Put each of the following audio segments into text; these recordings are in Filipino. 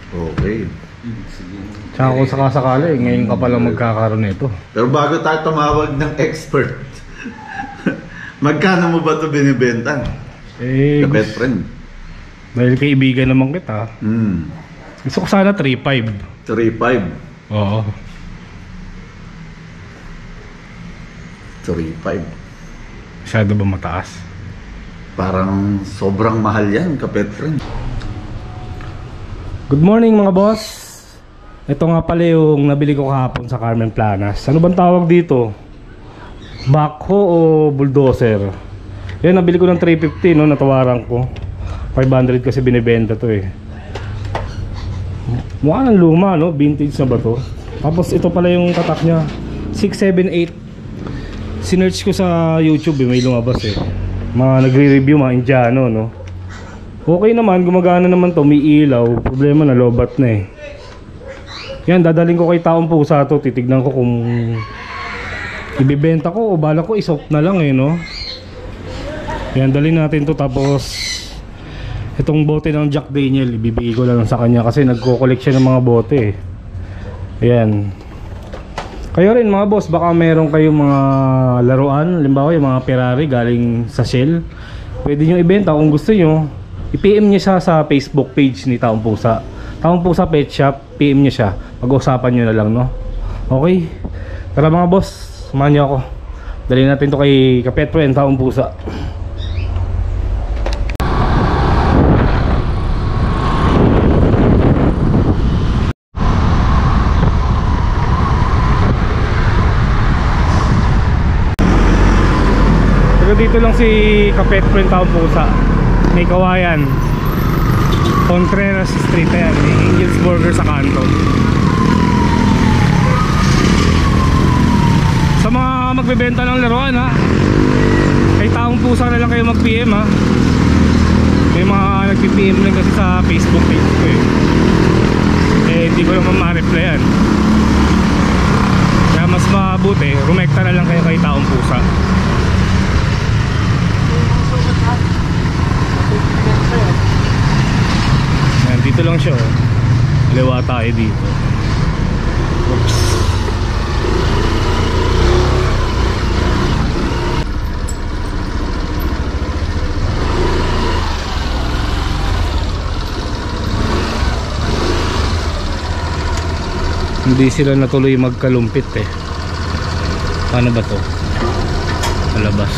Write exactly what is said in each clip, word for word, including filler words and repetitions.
Okay. Tsaka kung sakasakali, ngayon ka palang magkakaroon nito. Pero bago tayo tumawag ng expert, magkano mo ba ito binibenta? Eh, Kapet friend. Dahil kaibigan naman kita, Hmm. gusto ko sana three five. three five. Oo. three five. Masyado ba mataas? Parang sobrang mahal yan, kapet friend. Good morning mga boss. Ito nga pala yung nabili ko kahapon sa Carmen Planas. Ano bang tawag dito? Backhoe o bulldozer? Yan, nabili ko ng three fifty, no? Natawaran ko five hundred kasi binibenta to eh. Mukha ng luma, no? Vintage na ba to? Tapos ito pala yung tatak nya, six seven eight. Sinearch ko sa YouTube eh, may lumabas eh. Mga nagre-review, mga Indiano, no? Okay naman, gumagana naman to, may ilaw. Problema na lobat na eh. Yan, dadaling ko kay Taong Pusa to. Titignan ko kung ibibenta ko o bala ko isop na lang eh, no? Yan, dalhin natin to. Tapos itong bote ng Jack Daniel, ibibigay ko lang sa kanya kasi nagko-collect siya ng mga bote eh. Ayan. Kayo rin mga boss, baka meron kayong mga laruan, halimbawa yung mga Ferrari galing sa Shell, pwede nyo ibenta kung gusto nyo. I-P M nyo siya sa Facebook page ni Taong Pusa, Taong Pusa Pet Shop. P M nyo siya, pag-usapan nyo na lang, no? Okay, tara mga boss, samahan nyo ako. Dali natin to kay Kapet Friend Taong Pusa. Dito lang si Kapet Friend Taong Pusa, may Kawayan, Contreras Street yan, may Angel's Burger sa kanto. Sa mga magbebenta ng laruan ha, kay Taong Pusa na lang kayo mag-P M ha. May mga nag-P M lang kasi sa Facebook page ko eh. Eh hindi ko naman ma-replyan. Kaya mas mabuti, rumekta na lang kayo kay Taong Pusa. Yan, dito lang siya oh. Liwa tayo dito. Oops. Hindi sila natuloy magkalumpit eh. Paano ba to? Palabas.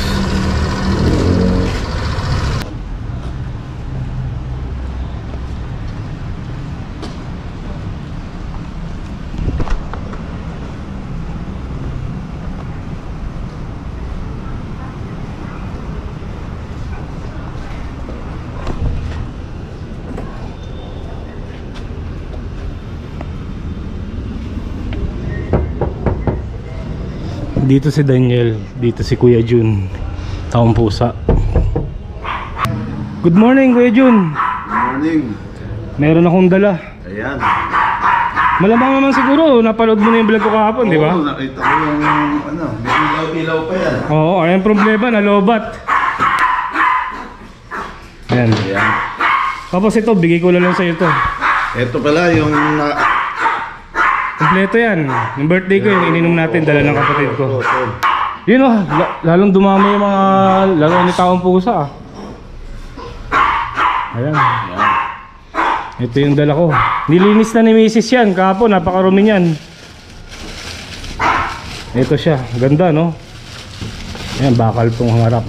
Dito si Daniel, dito si Kuya Jun, Taong Pusa. Good morning Kuya Jun. Good morning. Meron akong dala. Ayan. Malamang naman siguro napanood mo na yung vlog ko kahapon, di ba? Oo, nakita ko yung ano, may ilaw-ilaw pa yan. Oo, ayun problema, nalobat. Ayan. Ayan. Tapos ito, bigay ko na lang sa'yo ito. Ito pala yung na... Kompleto yan. Yung birthday ko, yung ininom natin, dala ng kapatid ko. Yun oh, lalong dumami yung mga laro ni Taong Pusa ah. Ayan. Ito yung dala ko. Nilinis na ni Missus yan kahapon, napakarumi niyan. Ito siya, ganda no. Ayan, bakal pong harap.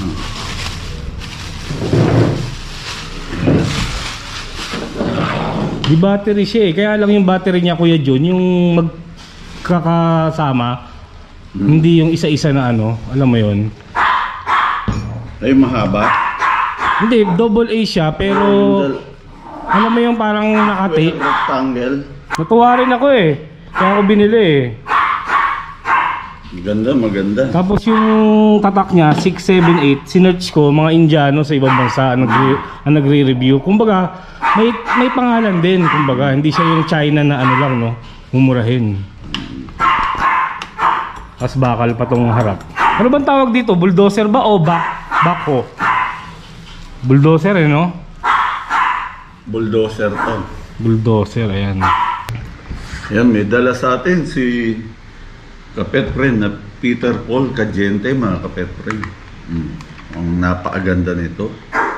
Di battery siya eh, kaya lang yung battery niya Kuya John, yung magkakasama, hmm. Hindi yung isa-isa na ano, alam mo yon. Ay mahaba. Hindi, double A siya pero alam mo yung parang nakati. Rectangle. Natuwa rin ako eh, kaya ako binili eh. Maganda, maganda. Tapos yung tatak niya six seven eight, sinearch ko mga Indiano sa ibang bansa ang nagre-review. Kumbaga may may pangalan din, kumbaga hindi siya yung China na ano lang no, mumurahin. Tapos bakal pa tong harap. Ano bang tawag dito? Bulldozer ba o back backhoe? Bulldozer eh no? Bulldozer to. Bulldozer, ayan. Yan, may dala sa atin si kapet friend na Peter Paul Cadiente, mga kapet friend. Hmm. Ang napakaganda nito.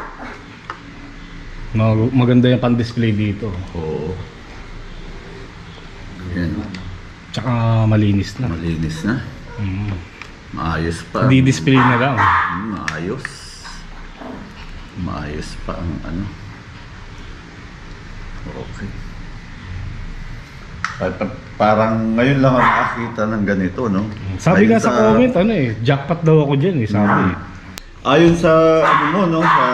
Mag maganda yung pan-display dito. Oo. Yan. Tsaka malinis na. Malinis na. Mm. Maayos pa. Di-display na lang. Hmm, maayos. Maayos pa ang ano. Okay. Pa- pa- Parang ngayon lang ako nakakita ng ganito, no? Sabi Ayon nga sa, comment, ano eh, jackpot daw ako dyan eh, sabi. Ayon sa, ano mo, no? Sa,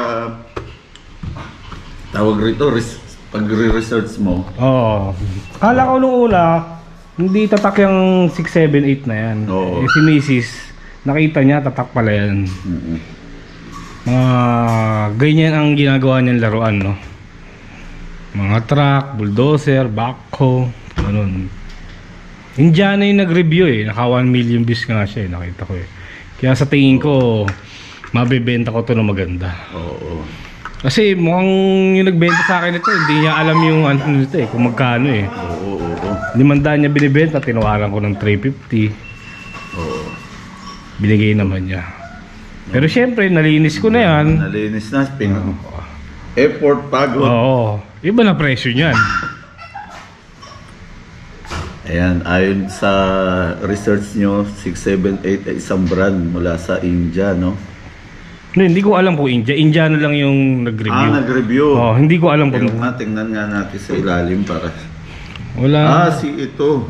tawag rito, res, pag-re-research mo. Oo. Kala ko nung una, hindi tatak yung six, seven, eight na yan. Oo. Eh, si Missus, nakita niya, tatak pala yan. Mm-hmm. Mga ganyan ang ginagawa niyang laruan, no? Mga truck, bulldozer, backhoe, ganun. Indiana yung nag-review eh, naka one million views nga siya eh, nakita ko eh. Kaya sa tingin ko, mabibenta ko to na maganda. Oo. Kasi mukhang yung nagbenta sa akin ito, hindi niya alam yung ano nito eh, kung magkano eh. Oo, oo, oo. Limandaan niya binibenta, tinawaran ko ng three fifty. Oo. Binigay naman niya. Pero syempre, nalinis ko na yan. Nalinis na, ping effort, pagod. Oo. Iba na presyo niyan. Ayan, ayon sa research nyo, six, seven, eight ay isang brand mula sa India, no? No, hindi ko alam kung India. India na lang yung nag-review. Ah, nag-review. Oh, hindi ko alam kung... Kaya nga, tingnan nga natin sa ilalim para... Wala. Ah, si ito.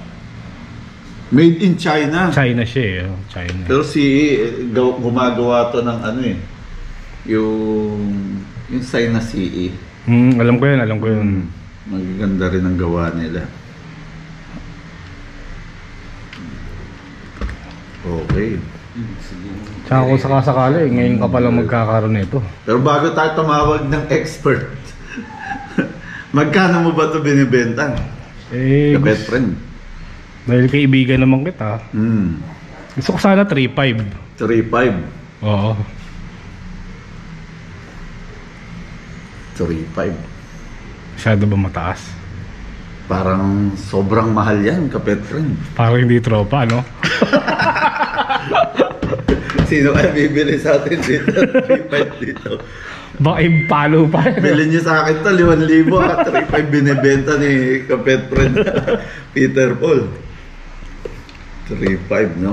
Made in China. China siya eh. oh, China. Pero si eh, gaw- gumagawa to ng ano eh. Yung... Yung sign na C E. Hmm, alam ko yun, alam ko yun. Magaganda rin ang gawa nila. Okay. Tsaka kung sakasakali, ngayon ka palang magkakaroon nito. Pero bago tayo tumawag ng expert, magkano mo ba ito binibenta? Eh, Kapet gusto, friend. dahil kaibigan naman kita, Hmm. gusto ko sana three five. three five. Oo. three five. Masyado ba mataas? Parang sobrang mahal yan, kapet friend. Parang hindi tropa, no? Sino kaya bibili sa atin dito? three five dito. Baka impalo pa. Bilhin niyo sa akin to, limang libo ha. three five binibenta ni kapet friend Peter Paul. three five, no?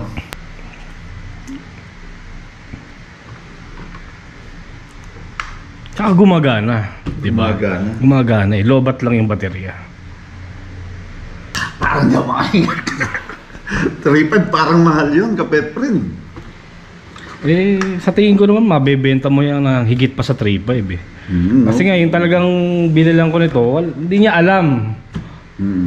Tsaka gumagana, di ba? Gumagana. Gumagana eh. Lobat lang yung baterya. Parang di makaingat. three five parang mahal yun, kapet friend. Eh, sa tingin ko naman, mabebenta mo yan na higit pa sa three five eh. Mm, Kasi no? nga, yung talagang binilang ko nito, wal- hindi niya alam. Mm.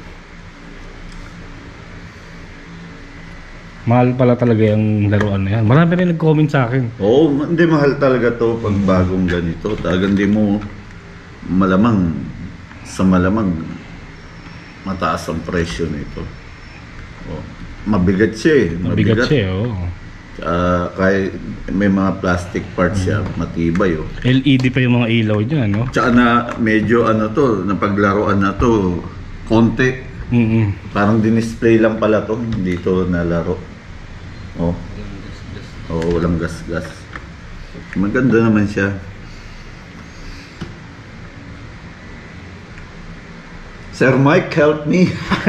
Mahal pala talaga yung laruan na yan. Marami rin nag-comment sa akin. Oo, ma- hindi mahal talaga to pag bagong ganito. Talagang di mo malamang, sa malamang, mataas ang presyo nito. Oh, mabigat siya eh. Mabigat siya, oo. Uh, kahit may mga plastic parts siya, matibay oh. L E D pa yung mga ilaw niya, no? Tsaka na medyo ano to, napaglaruan na to, konti. Mm-mm. Parang dinisplay lang pala to, hindi to nalaro. Oh. Oh, walang gas-gas. Maganda naman siya. Sir Mike, help me.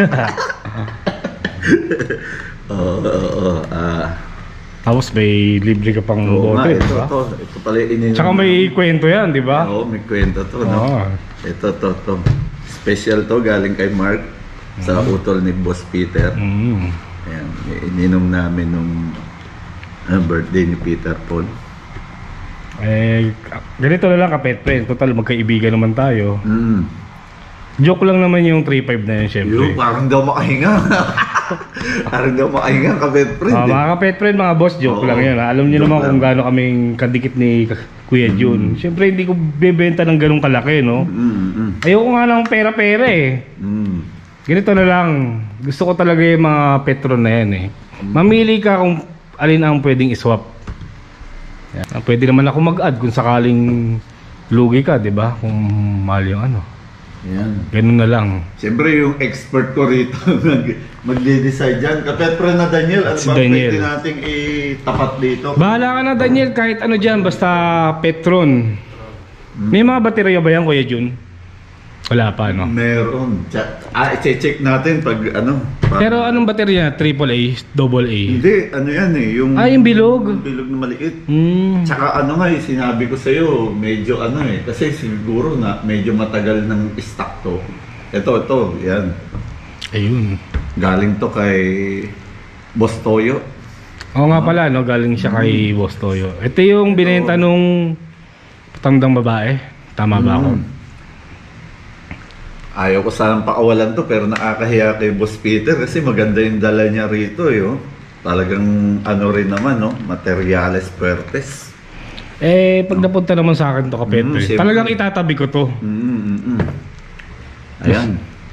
Oo, oo, oo. Ah. Tapos may libre ka pang Oo nga, bote, ito, di ba? ito, ito pala yung ininom. Tsaka may kwento yan, di ba? Oo, may kwento to, no? Oo. Ito, to, to. Special to, galing kay Mark sa utol ni Boss Peter. Mm. Ayan, ininom namin nung uh, birthday ni Peter Paul. Eh, ganito na lang kapet friend. Total, magkaibigan naman tayo. Mm. Joke lang naman yung three five na yun, syempre. Yo, parang daw makahinga. Parang daw makahinga, kapet friend. Ah, eh. mga kapet friend, mga boss, joke Oo. lang yun. ha? Alam niyo Joke naman kung lang. gaano kaming kadikit ni Kuya Jun. Syempre, hindi ko bebenta ng ganong kalaki, no? Mm, mm, Ayoko nga ng pera-pera eh. mm. Ganito na lang. Gusto ko talaga yung mga Petron na yan eh. Mamili ka kung alin ang pwedeng iswap. Yan. Pwede naman ako mag-add kung sakaling lugi ka, di ba? Kung mahal yung ano. Yan. Ganun na lang. Siyempre yung expert ko rito mag, magde-decide dyan. Kapetpre na Daniel, ano Si ba Daniel. pwede nating itapat dito? Bahala ka na Daniel, kahit ano dyan, basta Petron. May mga baterya ba yan Kuya Jun? Wala pa no? Meron. Tsa- Ah, i-check natin pag ano. pag- Pero anong baterya? Triple A, double A? Hindi, ano yan eh. Yung, Ah, yung bilog? Yung bilog na maliit. Hmm. Tsaka ano nga eh, sinabi ko sa'yo, medyo ano eh. Kasi siguro na medyo matagal ng stock to. Ito, ito, yan. Ayun. Galing to kay Boss Toyo. Oo nga pala, no? Galing siya kay Boss Toyo. Ito yung binenta nung patandang babae. Tama ba ako? Mm. Ayaw ko sanang pakawalan to pero nakakahiya kay Boss Peter kasi maganda yung dala niya rito eh. Oh. Talagang ano rin naman, no? Materiales Puertes. Eh, pag napunta naman sa akin to ka Pepe, Mm, siyempre. talagang itatabi ko to. Mm, mm, mm. Ayan.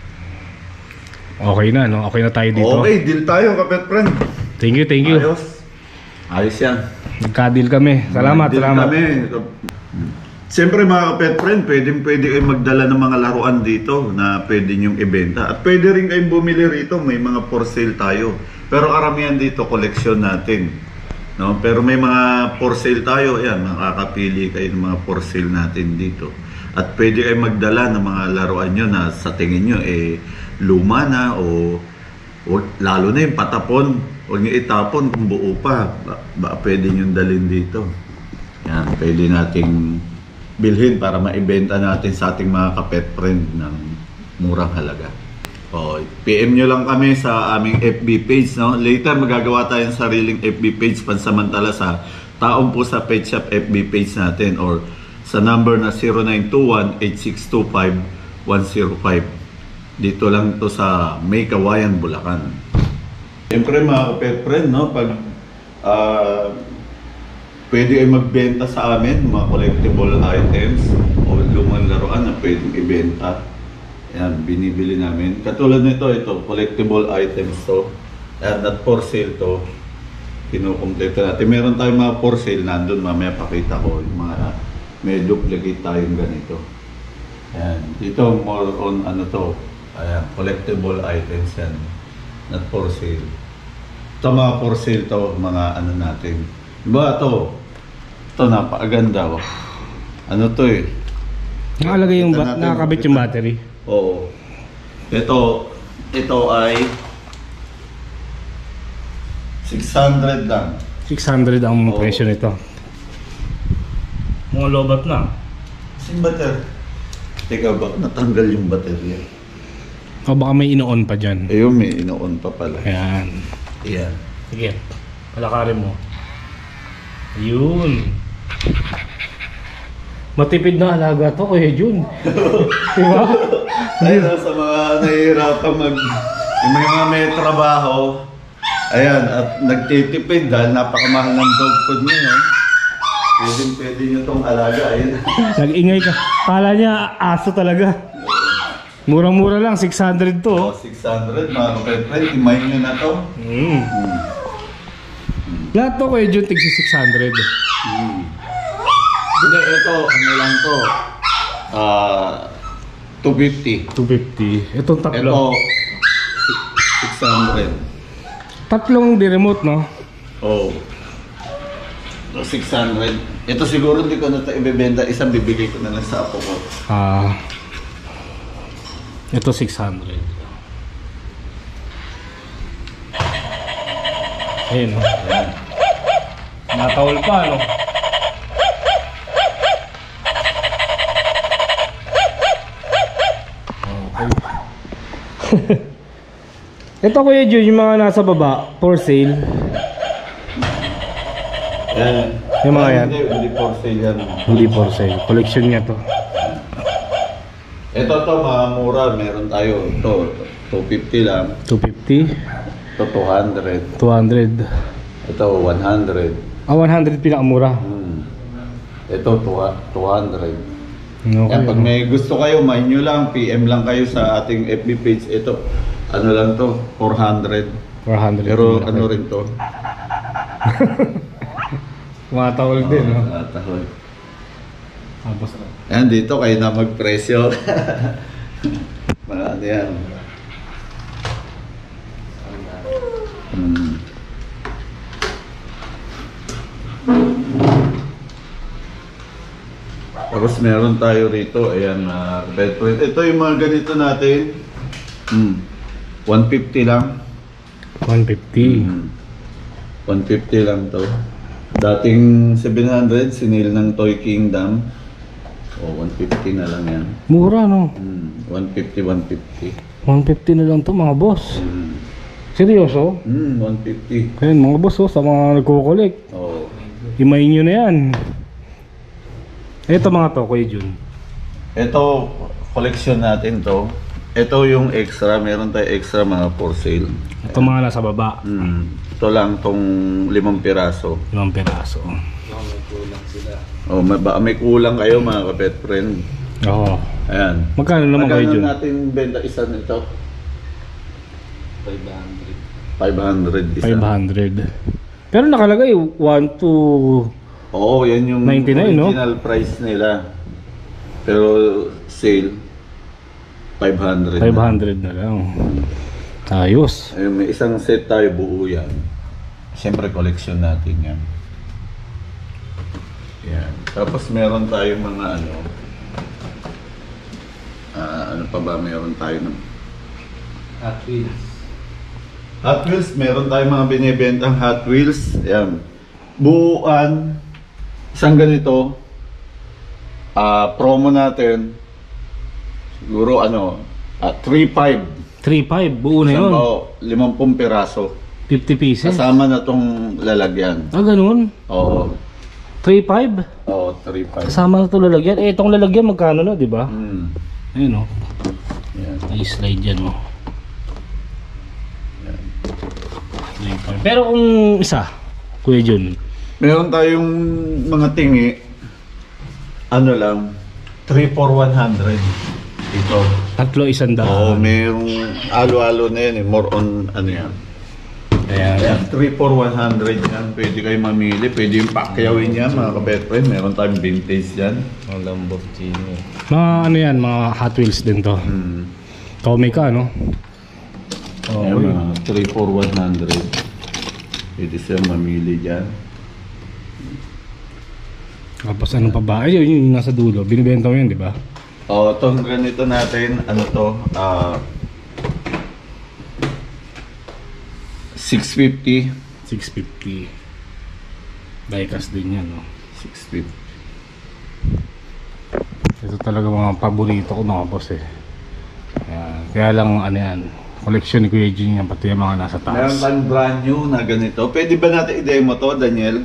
Okay na, no? Okay na tayo dito. Okay, deal tayo, kapet friend. Thank you, thank you. Ayos. Ayos yan. Nagka-deal kami. Salamat, Deal salamat. Kami. Siyempre mga kapet friend, pwede, pwede kayong magdala ng mga laruan dito na pwede nyong ibenta. At pwede rin kayong bumili rito, may mga for sale tayo. Pero karamihan dito, collection natin. No? Pero may mga for sale tayo, ayan, makakapili kayo ng mga for sale natin dito. At pwede kayong magdala ng mga laruan nyo na sa tingin nyo, eh, luma na o, o lalo na yung patapon. Huwag nyo itapon kung buo pa. Ba, ba pwede nyo dalhin dito. Yan, pwede nating bilhin para maibenta natin sa ating mga kapet friend ng murang halaga. O, P M nyo lang kami sa aming F B page. No? Later, magagawa tayong sariling F B page pansamantala sa Taong Pusa Pet Shop F B page natin or sa number na zero nine two one, eight six two five, one zero five. Dito lang to sa May Kawayan, Bulacan. Siyempre mga kapet friend, no? Pag uh, pwede ay magbenta sa amin mga collectible items o lumang laruan na pwedeng ibenta. Yan, binibili namin. Katulad nito, ito, collectible items to. Yan, not for sale to. Kinukumpleto natin. Meron tayong mga for sale, nandun mamaya pakita ko. Yung mga, may duplicate tayong ganito. Yan, dito more on ano to. Ayan, collectible items yan. Not for sale. Ito mga for sale to, mga ano natin. Diba ito? Ito, napakaganda. Oh. Ano to eh? Nakalagay yung Kita ba- natin, nakakabit kita. yung battery. Oo. Ito, ito ay six hundred lang. six hundred ang Oo. presyo nito. Mga lobat na. Sin bater. Teka ba, natanggal yung baterya. O baka may ino-on pa dyan. Ayun, may ino-on pa pala. Ayan. Ayan. Sige, palakarin mo. Ayun. Matipid na alaga to, Kuya Jun. Diba? Ayun, sa mga nahihirapan mag... Yung may mga may trabaho, ayan, at nagtitipid dahil napakamahal ng dog food nyo, no? Pwede, pwede nyo tong alaga, ayun. Nag-ingay ka. Kala niya aso talaga. Murang-mura lang, six hundred to. Oh, six hundred, mga kapatid, imay nyo na to. Mm. Hmm. Lahat to, Kuya Jun, tigsi six hundred. Hmm. Hindi, ito, ano lang to, ah, two fifty. two fifty. Itong Ito, tatlo. six hundred. Tatlong di remote, no? Oh. six hundred. Ito siguro hindi ko na ito ibebenta. Isang bibigay ko na lang sa apo ko. Ah. Ito six hundred. Ayun, no? Ayan. Natawal pa, no? Okay. Ito, Kuya Jun, yung mga nasa baba, for sale. Ayan. Yung mga yan? Hindi, hindi for sale yan. Hindi for sale. Collection niya to. Ito to, mga mura. Meron tayo. Ito, two fifty lang. two fifty. Ito, two hundred. two hundred. Ito, one hundred. Ah, one hundred pinakamura. Hmm. Ito, two hundred. Okay. Yan, pag may gusto kayo, main nyo lang, P M lang kayo sa ating F B page. Ito, ano lang to, four hundred. four hundred. Pero ano rin to? Matawal din, no? Natahol. Tapos, Ayan, dito kayo na magpresyo. Marami yan. Hmm. Tapos meron tayo rito, ayan, uh, bed print. Ito yung mga ganito natin. Hmm. one fifty lang. one fifty. Hmm. one fifty lang to. Dating seven hundred, sinil ng Toy Kingdom. O, one fifty na lang yan. Mura, no? Hmm. one fifty, one fifty. one fifty na lang to, mga boss. Hmm. Seryoso? Hmm, one fifty. Ayan, mga boss, oh, sa mga nagkukulik. Oh. Himayin nyo na yan. Ito mga to, Kuya Jun. Ito, collection natin to. Ito yung extra, meron tayo extra mga for sale. Ito mga nasa baba. Hmm. Ito lang tong limang piraso. Limang piraso. Oh, may, baka may kulang kayo mga kapet friend. Oo. Ayan. Magkano naman Kuya Magkano Jun? natin benta isa nito? five hundred. five hundred isa. five hundred. Pero nakalagay one to Oo, yan yung ninety-nine, no? original price nila. Pero sale five hundred. five hundred na lang. Ayos. Ayun, may isang set tayo buo yan. Siyempre collection natin yan. Yan. Tapos meron tayong mga ano. Ah, ano pa ba meron tayo ng Hot Wheels. Hot Wheels, meron tayong mga binibentang Hot Wheels. Yan. Buuan. Isang ganito. Ah, promo natin. Siguro ano, ah, three five. three five, buo na yun. Limampung piraso. fifty pieces. Kasama na tong lalagyan. Ah, ganun? Oo. three five? Oo, three five. Kasama na ito lalagyan. Eh, itong lalagyan magkano na, di ba? Hmm. Ayun, oh. Yan. I-slide yan, oh. Yan. three five. Pero kung isa, Kuya Jun, Meron tayong mga tingi. Ano lang, three for one hundred. Ito. tatlo isang Oo, daan. merong alo-alo na yan eh. More on ano yan. Ayan. Ayan, three for one hundred yan. Pwede kayo mamili. Pwede yung pakyawin yan, mga kabetfriend. Meron tayong vintage yan. Ang Lamborghini. Mga ano yan, mga Hot Wheels din to. Hmm. Tommy ka, no? Oo. Ayan, mga three for one hundred. Pwede siya mamili dyan. Tapos ano pa ba? Ay, yun yung nasa dulo. Binibenta mo yun, di ba? O, itong ganito natin, ano to, ah, six fifty. six fifty. Diecast din yan, no? six fifty. Ito talaga mga paborito ko, mga boss, eh. Ayan. Kaya lang, ano yan, collection ni Kuya Jun yan, pati yung mga nasa Meron taas. tayong brand new na ganito. Pwede ba natin i-demo to, Daniel?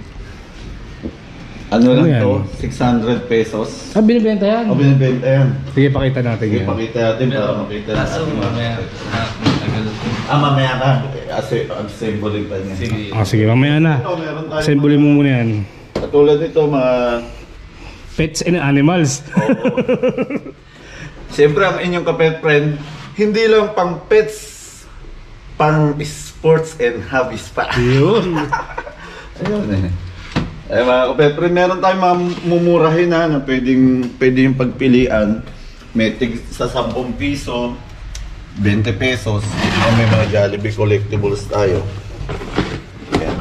Ano, Ano lang yan? to? six hundred pesos. Ah, binibenta yan? O, binibenta yan. Sige, pakita natin Sige, yan. pakita natin para makita Kaso natin. mamaya, ah, tagal. Ah, mamaya ka. Kasi ang symbolic pa niya. Sige. Ah, sige, mamaya na. Ito, meron tayo. Assemble mo muna yan. Katulad nito, mga... Pets and animals. Oo. Siyempre, ang inyong kapet friend, hindi lang pang pets, pang sports and hobbies pa. Yun. Ayun eh. Eh mga kapetre, meron tayong mga mumurahin na na pwedeng, pwedeng pagpilian. May tig sa ten piso, twenty pesos. O may mga Jollibee collectibles tayo. Ayan.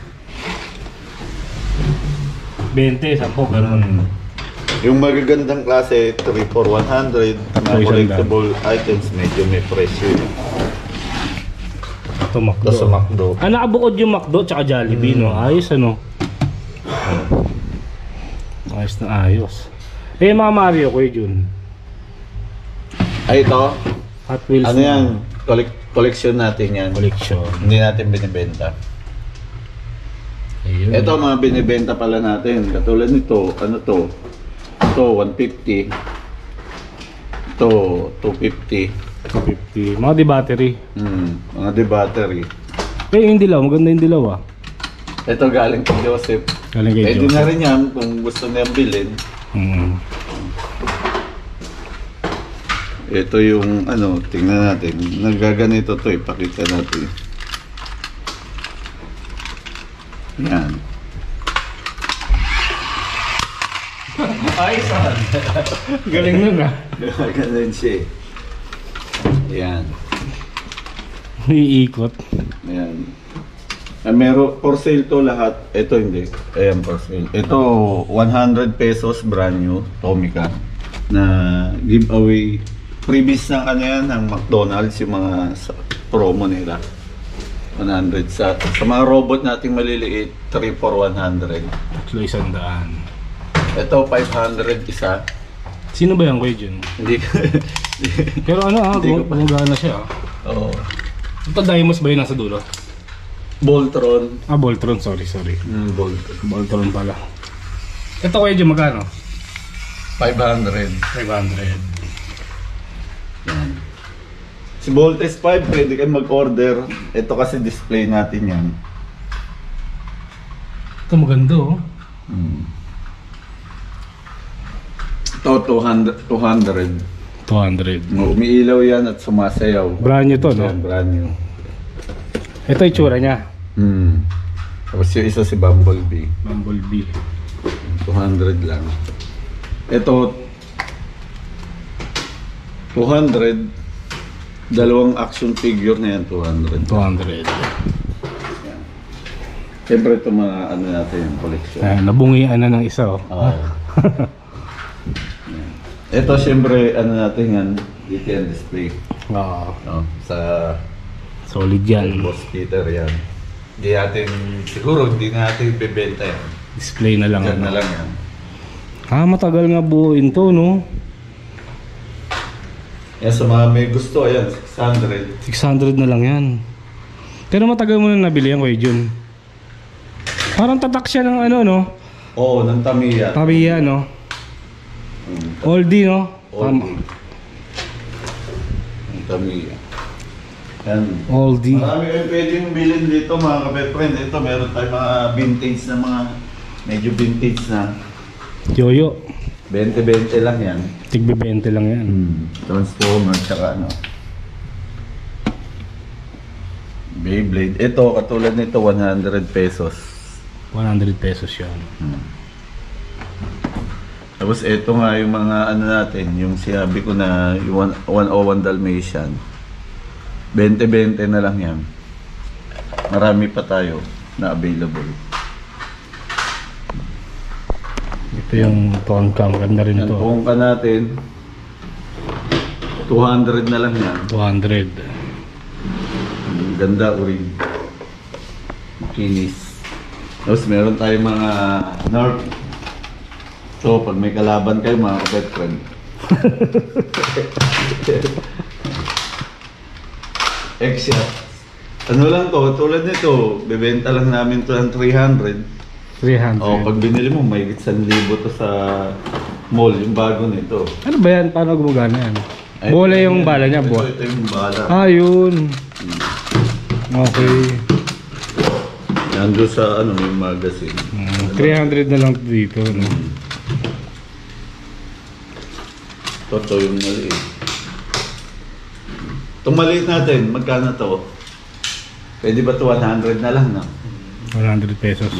twenty, sampo, ganun. Yung magagandang klase, three for one hundred. Mga Isang collectible items, medyo may presyo. Ito, Macdo. Ito sa McDo. Ah, nakabukod yung Macdo tsaka Jollibee, no? Ayos, ano? Ayos na ayos. Eh, mga Mario, Kuya Jun. Ay, ito. Hot Wheels. Ano na yan? Collect collection natin yan. Collection. Hindi natin binibenta. Ayun. Ito mga binibenta pala natin. Katulad nito, ano to? Ito, one fifty. Ito, two fifty. two fifty. Mga di battery. Hmm, mga de battery. Eh, yung dilaw. Maganda yung dilaw, ah. Ito galing kay Joseph. Galing kay Pwede na Joseph. rin yan kung gusto niyang bilhin. Mm. Ito yung ano, tingnan natin. Nagaganito to, ipakita natin. Yan. Ayos ah. Galing nun ah. Ganun siya eh. Yan. Iikot. Ayan. Ah, meron, for sale to lahat. Ito hindi. Ayan, for sale. Ito, one hundred pesos brand new, Tomica. Na giveaway. Previous ng ano yan, ng McDonald's, yung mga sa, promo nila. one hundred sa, sa mga robot nating maliliit, three for one hundred. Tatlo isang daan. Ito, five hundred isa. Sino ba yan, Kuya Jun? Hindi ko. Pero ano ah, Hindi ko pa- gumagana siya ah. Oo. Ito Dimos ba yun nasa dulo? Voltron. Ah, Voltron, sorry, sorry. Mm, Voltron. Voltron pala. Ito Kuya Jun, magkano? five hundred. five hundred. Yan. Si Voltes five, pwede kayo mag-order. Ito kasi display natin yan. Ito maganda oh. Hmm. Ito, two hundred. two hundred. two hundred. Umiilaw yan at sumasayaw. Brand new to, no? Yan, brand new. Ito itsura niya. Hmm. Tapos yung isa si Bumblebee. Bumblebee. two hundred lang. Ito, two hundred. Dalawang action figure na yan, two hundred. two hundred. Yan. Siyempre ito mga ano natin yung collection. Ah, nabungian na ng isa oh. Oo. Yan. Ito siyempre ano natin yan, dito yan display. Oo. No? Sa Solid yan. Boss Peter yan. Hindi natin, siguro hindi natin bebenta yan. Display na lang. Yan ano. na lang yan. Ah, matagal nga buuin to, no? Yan sa mga may gusto, ayan, six hundred. six hundred na lang yan. Pero matagal mo na nabili yan, Kuya Jun. Parang tatak siya ng ano, no? Oo, ng Tamiya. Tamiya, no? Hmm. Oldie, no? Tama. Oldie. Ng Tamiya. Yan. Oldie. Marami kayong pwedeng bilhin dito mga ka-friend. Ito, meron tayong mga vintage na mga, medyo vintage na. Yoyo. twenty twenty lang yan. Tigbe twenty lang yan. Hmm. Transformer, tsaka ano. Beyblade. Ito, katulad nito, one hundred pesos. one hundred pesos yan. Hmm. Tapos ito nga yung mga ano natin, yung sinabi ko na yung one oh one Dalmatian. twenty twenty na lang yan. Marami pa tayo na available. Ito yung Tonkam. Ganda rin Yan, ito. kung ka natin, two hundred na lang yan. two hundred. Ang ganda, uring. Makinis. Tapos meron tayong mga Nerf. So, pag may kalaban kayo, mga kapet friend. X-shot. Ano lang to, tulad nito, bebenta lang namin to ng three hundred. three hundred. O, pag binili mo, may one libo to sa mall, yung bago nito. Ano ba yan? Paano gumagana yan? Ay, Bola ito yung yan. bala niya, Ito, bola. ito yung bala. Ah, yun. Okay. Nandun sa ano, yung magazine. Hmm, three hundred na lang dito. No? Ito, yung maliit. Itong maliit natin, magkano to? Pwede ba to one hundred na lang, no? one hundred pesos.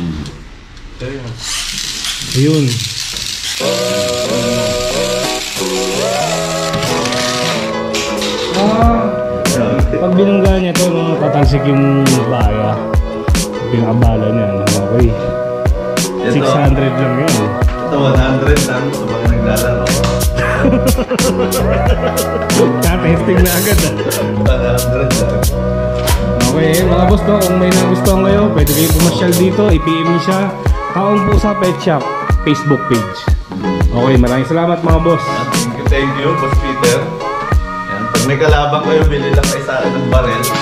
Ayun. Ah, pag binangga niya to, no, tatalsik yung bala. Pinakabala niya. no? Okay. Ito, six hundred lang yan. Ito, one hundred lang sa mga naglalaro. Na-testing na agad ah. one hundred lang. Okay, mga boss, no, kung may nagustuhan kayo, pwede kayo pumasyal dito, i-P M niyo siya. Taong Pusa Pet Shop, Facebook page. Okay, maraming salamat mga boss. Thank you, thank you, Boss Peter. Yan, pag may kalaban kayo, bili lang kayo sa akin ng barel.